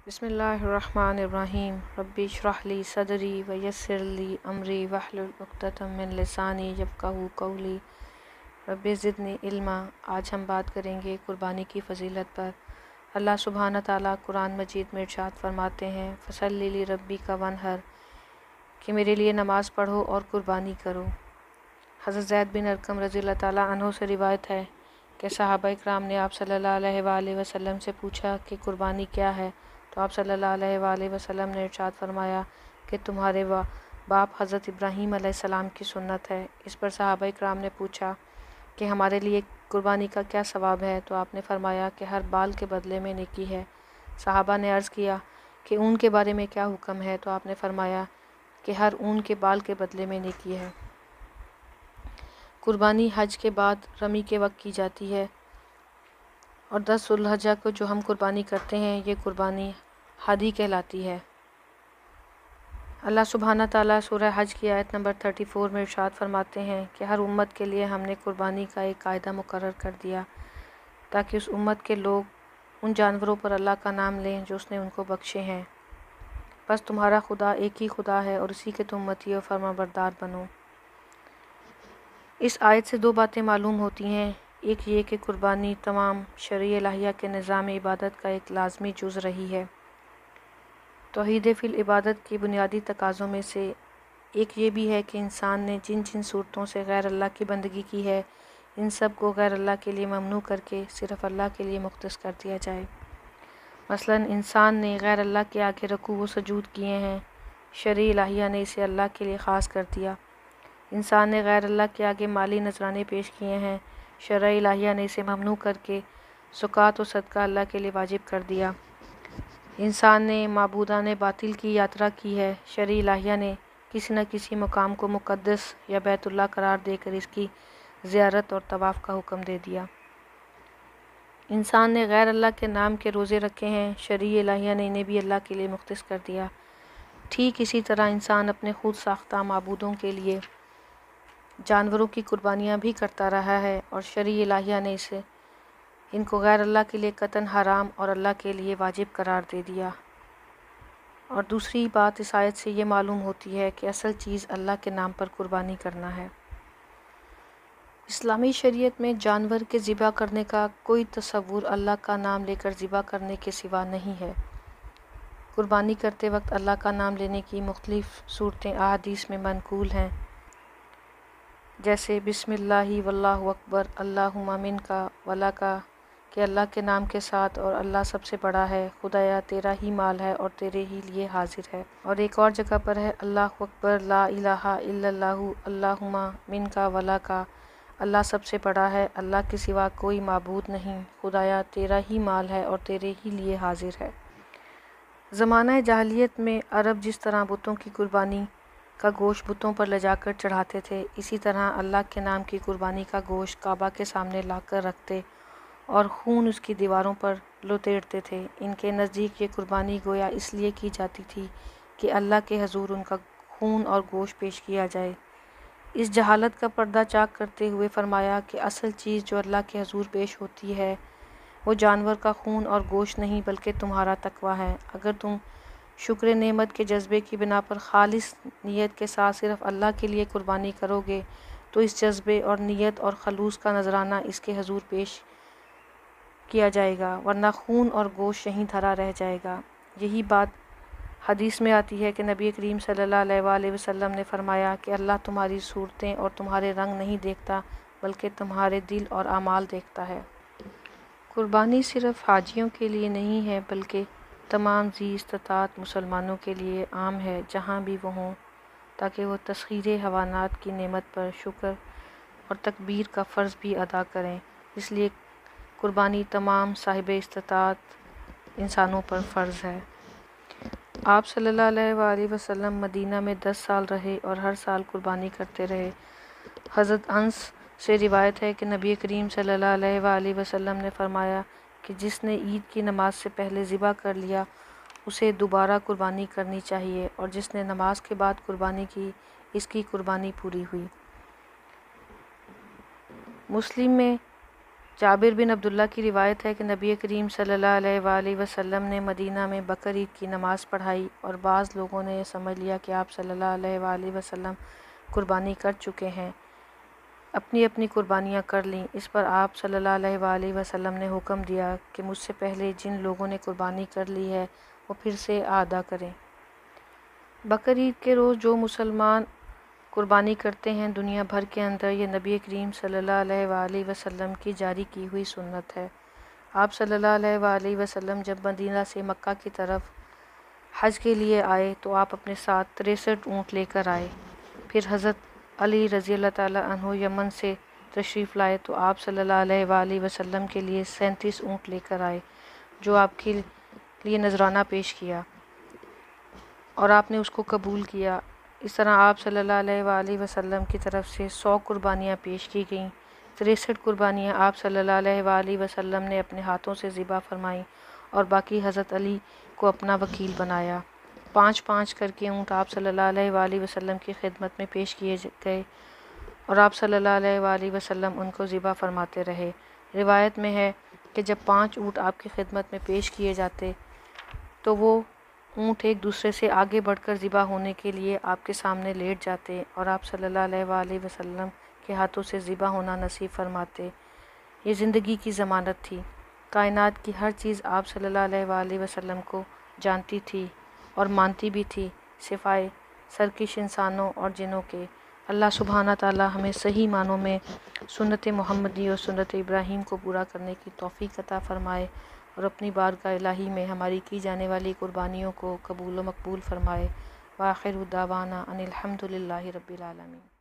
بسم اللہ الرحمن الرحیم ربی اشرح لی صدری ویسر لی امری واحلل عقدۃ من لسانی یفقہوا قولی رب زدنی علما۔ آج ہم بات کریں گے قربانی کی فضیلت پر۔ اللہ سبحانہ تعالیٰ قرآن مجید میں ارشاد فرماتے ہیں فصلی لربک وانحر، کہ میرے لیے نماز پڑھو اور قربانی کرو۔ حضرت زید بن ارقم رضی اللہ تعالیٰ عنہ سے روایت ہے کہ صحابہ اکرام نے آپ صلی اللہ علیہ وآلہ وسلم سے پوچھا کہ قربانی کیا ہے، تو آپ صلی اللہ علیہ وآلہ وسلم نے ارشاد فرمایا کہ تمہارے باپ حضرت ابراہیم علیہ السلام کی سنت ہے۔ اس پر صحابہ اکرام نے پوچھا کہ ہمارے لیے قربانی کا کیا ثواب ہے، تو آپ نے فرمایا کہ ہر بال کے بدلے میں نیکی ہے۔ صحابہ نے عرض کیا کہ اون کے بارے میں کیا حکم ہے، تو آپ نے فرمایا کہ ہر اون کے بال کے بدلے میں نیکی ہے۔ قربانی حج کے بعد رمی کے وقت کی جاتی ہے، اور 10 ذو الحجہ کو جو ہم قربانی کرتے ہیں یہ قربانی ہدی کہلاتی ہے۔ اللہ سبحانہ تعالیٰ سورہ حج کی آیت نمبر 34 میں ارشاد فرماتے ہیں کہ ہر امت کے لیے ہم نے قربانی کا ایک قاعدہ مقرر کر دیا تاکہ اس امت کے لوگ ان جانوروں پر اللہ کا نام لیں جو اس نے ان کو بخشے ہیں۔ بس تمہارا خدا ایک ہی خدا ہے اور اسی کے تم متی و فرما بردار بنو۔ اس آیت سے 2 باتیں معلوم ہوتی ہیں۔ ایک یہ کہ قربانی تمام شرعی الہیہ کے نظام عبادت کا ایک لازمی جز رہی ہے۔ توحید فی العبادت کی بنیادی تقاضوں میں سے ایک یہ بھی ہے کہ انسان نے جن جن صورتوں سے غیر اللہ کی بندگی کی ہے، ان سب کو غیر اللہ کے لیے ممنوع کر کے صرف اللہ کے لیے مختص کر دیا جائے۔ مثلاً انسان نے غیر اللہ کے آگے رکوع و سجود کیے ہیں، شرعی الہیہ نے اسے اللہ کے لیے خاص کر دیا۔ انسان نے غیر اللہ کے آگے مالی نذرانے پیش کیے ہیں، شرعی الہیہ نے اسے ممنوع کر کے زکوٰۃ و صدقہ اللہ کے لیے واجب کر دیا۔ انسان نے معبودان باطل کی یاترا کی ہے، شرعی الہیہ نے کسی نہ کسی مقام کو مقدس یا بیت اللہ قرار دے کر اس کی زیارت اور طواف کا حکم دے دیا۔ انسان نے غیر اللہ کے نام کے روزے رکھے ہیں، شرعی الہیہ نے انہیں بھی اللہ کے لیے مختص کر دیا۔ ٹھیک اسی طرح انسان اپنے خود ساختہ معبودوں کے لیے جانوروں کی قربانیاں بھی کرتا رہا ہے، اور شرعی الہیہ نے ان کو غیر اللہ کے لیے قطعاً حرام اور اللہ کے لیے واجب قرار دے دیا۔ اور دوسری بات اس آیت سے یہ معلوم ہوتی ہے کہ اصل چیز اللہ کے نام پر قربانی کرنا ہے۔ اسلامی شریعت میں جانور کے ذبح کرنے کا کوئی تصور اللہ کا نام لے کر ذبح کرنے کے سوا نہیں ہے۔ قربانی کرتے وقت اللہ کا نام لینے کی مختلف صورتیں احادیث میں منقول ہیں، جیسے بسم اللہ واللہ اکبر اللہم منک ولک، کہ اللہ کے نام کے ساتھ اور اللہ سب سے بڑا ہے، خدایا تیرا ہی مال ہے اور تیرے ہی لیے حاضر ہے۔ اور ایک اور جگہ پر ہے اللہ اکبر لا الہ الا اللہ اللہم منک ولک، اللہ سب سے بڑا ہے، اللہ کے سوا کوئی معبود نہیں، خدایا تیرا ہی مال ہے اور تیرے ہی لیے حاضر ہے۔ زمانہ جاہلیت میں عرب جس طرح بتوں کی قربانی کا گوشت بتوں پر لے جا کر چڑھاتے تھے، اسی طرح اللہ کے نام کی قربانی کا گوشت کعبہ کے سامنے لا کر رکھتے اور خون اس کی دیواروں پر لتیڑتے تھے۔ ان کے نزدیک یہ قربانی گویا اس لیے کی جاتی تھی کہ اللہ کے حضور ان کا خون اور گوشت پیش کیا جائے۔ اس جہالت کا پردہ چاک کرتے ہوئے فرمایا کہ اصل چیز جو اللہ کے حضور پیش ہوتی ہے وہ جانور کا خون اور گوشت نہیں بلکہ تمہارا تقویٰ ہے۔ اگر تم شکر نعمت کے جذبے کی بنا پر خالص نیت کے ساتھ صرف اللہ کے لیے قربانی کرو گے تو اس جذبے اور نیت اور خلوص کا نذرانہ اس کے حضور پیش کیا جائے گا، ورنہ خون اور گوشت یہیں دھرا رہ جائے گا۔ یہی بات حدیث میں آتی ہے کہ نبی کریم صلی اللہ علیہ وآلہ وسلم نے فرمایا کہ اللہ تمہاری صورتیں اور تمہارے رنگ نہیں دیکھتا بلکہ تمہارے دل اور اعمال دیکھتا ہے۔ قربانی صرف حاجیوں کے لیے نہیں ہے بلکہ تمام ذی استطاعت مسلمانوں کے لیے عام ہے، جہاں بھی وہ ہوں، تاکہ وہ تسخیر حیوانات کی نعمت پر شکر اور تکبیر کا فرض بھی ادا کریں۔ اس لیے قربانی تمام صاحب استطاعت انسانوں پر فرض ہے۔ آپ صلی اللہ علیہ وآلہ وسلم مدینہ میں 10 سال رہے اور ہر سال قربانی کرتے رہے۔ حضرت انس سے روایت ہے کہ نبی کریم صلی اللہ علیہ وآلہ وسلم نے فرمایا کہ جس نے عید کی نماز سے پہلے ذبح کر لیا اسے دوبارہ قربانی کرنی چاہیے، اور جس نے نماز کے بعد قربانی کی اس کی قربانی پوری ہوئی۔ مسلم میں جابر بن عبداللہ کی روایت ہے کہ نبی کریم صلی اللہ علیہ وآلہ وسلم نے مدینہ میں بقر عید کی نماز پڑھائی اور بعض لوگوں نے یہ سمجھ لیا کہ آپ صلی اللہ علیہ وآلہ وسلم قربانی کر چکے ہیں، اپنی اپنی قربانیاں کر لیں۔ اس پر آپ صلی اللہ علیہ وآلہ وسلم نے حکم دیا کہ مجھ سے پہلے جن لوگوں نے قربانی کر لی ہے وہ پھر سے ادا کریں۔ بقر عید کے روز جو مسلمان قربانی کرتے ہیں، دنیا بھر کے اندر یہ نبی کریم صلی اللہ علیہ وآلہ وسلم کی جاری کی ہوئی سنت ہے۔ آپ صلی اللہ علیہ وآلہ وسلم جب مدینہ سے مکہ کی طرف حج کے لیے آئے تو آپ اپنے ساتھ 63 اونٹ لے کر آئے۔ پھر حضرت علی رضی اللہ تعالیٰ عنہ یمن سے تشریف لائے تو آپ صلی اللہ علیہ وآلہ وسلم کے لیے 37 اونٹ لے کر آئے، جو آپ کے لیے نذرانہ پیش کیا اور آپ نے اس کو قبول کیا۔ اس طرح آپ صلی اللہ علیہ وآلہ وسلم کی طرف سے 100 قربانیاں پیش کی گئیں۔ 63 قربانیاں آپ صلی اللہ علیہ وآلہ وسلم نے اپنے ہاتھوں سے ذبح فرمائیں اور باقی حضرت علی کو اپنا وکیل بنایا۔ 5 کر کے اونٹ آپ صلی اللہ علیہ وآلہ وسلم کی خدمت میں پیش کیے گئے اور آپ صلی اللہ علیہ وآلہ وسلم ان کو ذبح فرماتے رہے۔ روایت میں ہے کہ جب 5 اونٹ آپ کی خدمت میں پیش کیے جاتے تو وہ اونٹ ایک دوسرے سے آگے بڑھ کر ذبح ہونے کے لیے آپ کے سامنے لیٹ جاتے اور آپ صلی اللہ علیہ وآلہ وسلم کے ہاتھوں سے ذبح ہونا نصیب فرماتے۔ یہ زندگی کی ضمانت تھی۔ کائنات کی ہر چیز آپ صلی اللہ علیہ وآلہ وسلم کو جانتی تھی اور مانتی بھی تھی، سوائے سرکش انسانوں اور جنوں کے۔ اللہ سبحانہ تعالی ہمیں صحیح معنوں میں سنت محمدی اور سنت ابراہیم کو پورا کرنے کی توفیق عطا فرمائے اور اپنی بارگاہ الہی میں ہماری کی جانے والی قربانیوں کو قبول و مقبول فرمائے۔ وآخر دعوانا ان الحمد للہ رب العالمین۔